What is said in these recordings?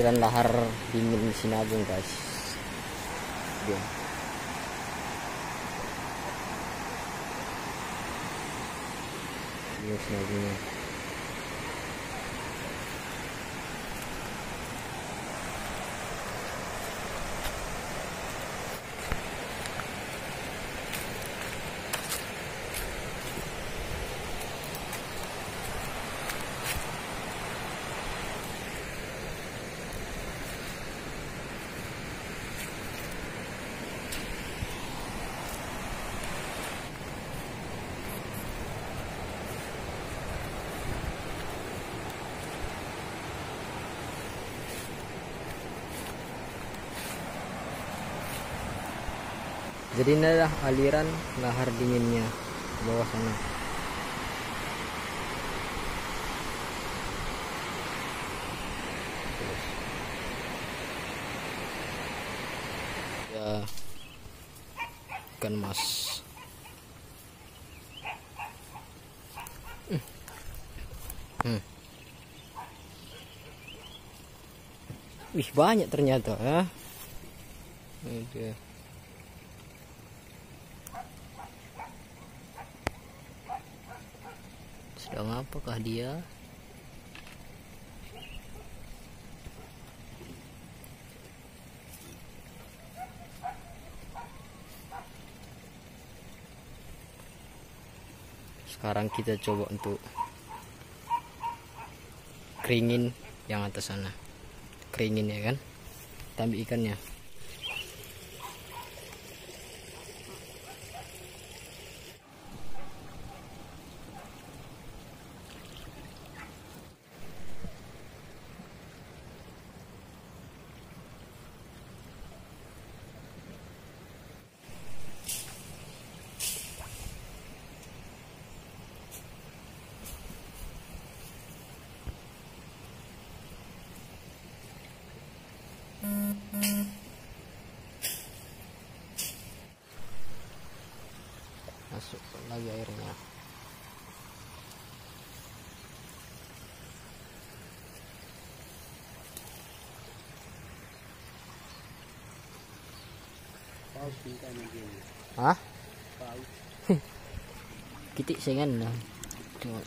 aliran lahar dingin Sinabung guys. Dia. Ini Sinabungnya. Jadi ini adalah aliran lahar dinginnya ke bawah sana. Ya, ikan mas. Wih, banyak ternyata ya. Ini dia. Sedang apakah dia? Sekarang kita coba untuk keringin yang atas sana. Keringin ya kan? Kita ambil ikannya. Masuk lagi airnya. Paus bintang lagi. Hah? Paus. Kitik sengan lah. Tengok.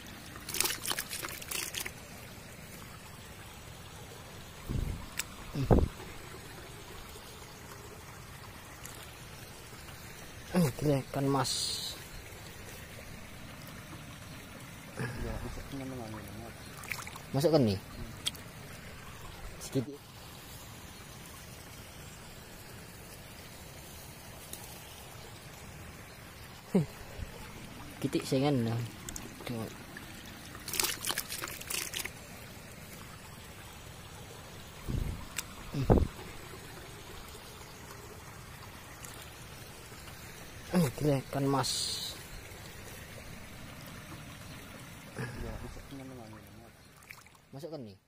Ikan mas. Masukkan nih. Sedikit. Kitik sengan lah. Tengok. Ikan mas. Masukkan nih.